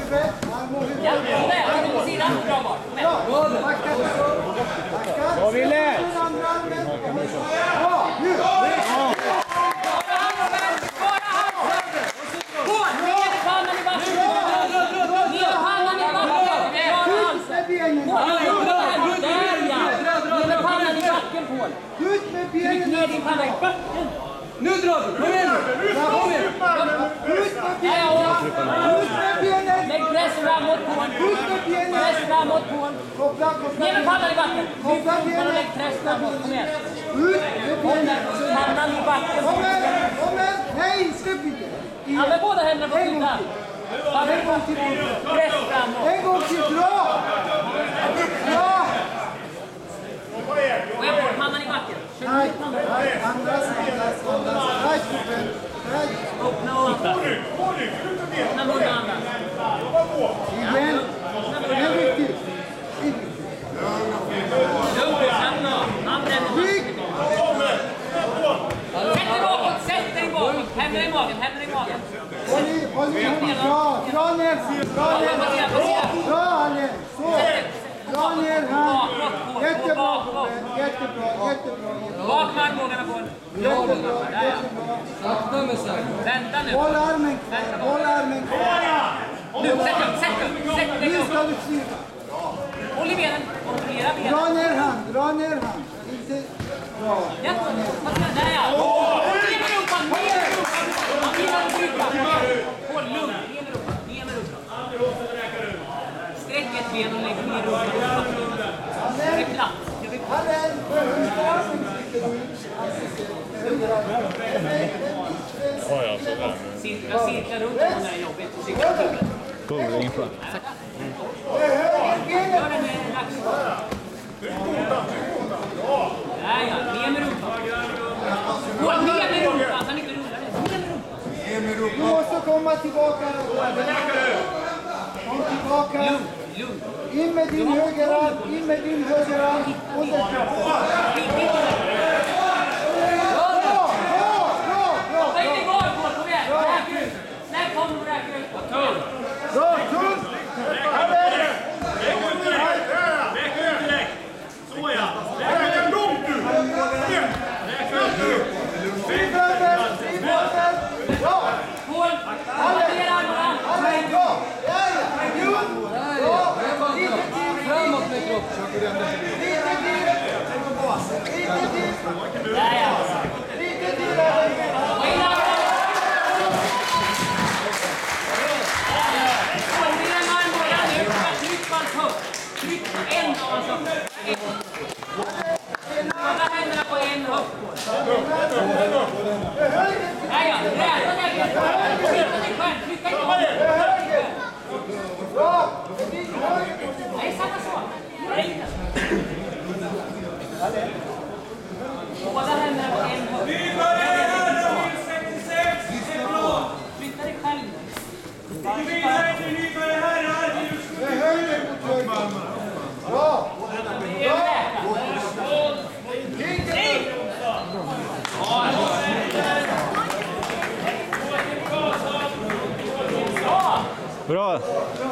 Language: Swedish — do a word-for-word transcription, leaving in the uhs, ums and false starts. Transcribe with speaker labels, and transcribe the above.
Speaker 1: huvudet. Arm och huvudet.
Speaker 2: Ja, där. På sidan. Bra var.
Speaker 1: Bra. Backa. Backa.
Speaker 3: Bra, Wille.
Speaker 1: Bra. Nu. Ut med benen!
Speaker 2: Ner din panna i backen!
Speaker 3: Nu drar du! Kom igen nu! Kom igen!
Speaker 1: Ut med benen! Ut med benen!
Speaker 2: Lägg press framåt på honom!
Speaker 1: Ut med benen!
Speaker 2: Press framåt på honom!
Speaker 1: Koppla, koppla!
Speaker 2: Ner med pannan i backen!
Speaker 1: Koppla
Speaker 2: Lyft upp och lägg press framåt! Kom igen!
Speaker 1: Ut med benen!
Speaker 2: Pannan i backen!
Speaker 1: Kom igen! Kom igen! Nej, släpp inte!
Speaker 2: Använd båda händerna på sidan!
Speaker 1: En gång till!
Speaker 2: Press framåt!
Speaker 1: En gång till! Bra! Bra!
Speaker 2: Och jag får pannan i backen!
Speaker 1: Nej, nej, andas, andas, andas. Nej, kuppen. Nej.
Speaker 2: Öppna och andas! Öppna munnen och andas!
Speaker 1: Igen. Det är viktigt.
Speaker 2: Lugnt och samla! Använd
Speaker 1: Rygg!
Speaker 2: Sätt dig bakåt! Sätt dig bakåt! Händerna i magen! Händerna i magen!
Speaker 1: Håll i, håll i. Bra, dra ner. Dra ner. Dra ner. Så. Dra ner här. Jättebra, kuppen. Jättebra, jättebra.
Speaker 2: Bak med armbågarna på honom!
Speaker 1: Jättebra, jättebra.
Speaker 3: Sakta men säkert.
Speaker 2: Vänta nu!
Speaker 1: Håll armen kvar. Håll armen kvar.
Speaker 2: Nu, sätt upp! Sätt upp! Sätt dig
Speaker 1: Nu
Speaker 2: upp!
Speaker 1: ska du flyga.
Speaker 2: Håll i benen! Kontrollera benen!
Speaker 1: Dra ner hand. Dra ner hand. Inte... Bra.
Speaker 2: Ja, där ja! Ner med rumpan! Ner med rumpan! Ner med rumpan! Håll lugnt! Ner med rumpan! Ner med rumpan! Sträck ett ben och lägg ner rumpan. Det är platt.
Speaker 1: Hallen!
Speaker 4: Ja, ja, så där.
Speaker 2: Cirkla, cirkla runt om det här jobbet. Cirkla runt.
Speaker 4: Pull inför.
Speaker 2: Gör det med nackskott. Där ja, ner med rumpan. Håll ner med rumpan, så han inte rullar. Ner med rumpan.
Speaker 1: Du måste komma tillbaka. Kom tillbaka.
Speaker 2: Lugn, lugn.
Speaker 1: In med din högerarm. In med din högerarm. Under kroppen. Bra, bra, bra, bra.
Speaker 2: Vad är det går på? Kom igen. Räk ut. När kommer du räka ut? Vad tull.
Speaker 1: Bra, tull.
Speaker 5: Så ja! Räk ut långt du! Räk ut du!
Speaker 1: Skriv över, skriv över. Bra.
Speaker 2: Håll. Håll ner armarna.
Speaker 1: Hallen, bra. Där ja. Ljud. Bra. Lite till.
Speaker 3: Framåt med kropp.
Speaker 1: Lite till. Lite till.
Speaker 2: Där ja.
Speaker 1: Lite till.
Speaker 2: Och in armarna. Håll ner med armbågarna nu. Tryck på hans höft. Tryck på en av hans höft. Hålla händerna på en höft på. Där ja. Räta där. Flytta dig själv. Flytta inte på dig.
Speaker 1: Bra.
Speaker 2: Nej, samma sak. Nej. Båda händerna på en höft. Flytta dig själv.
Speaker 1: Med höger mot höger. Bra.
Speaker 4: Bra!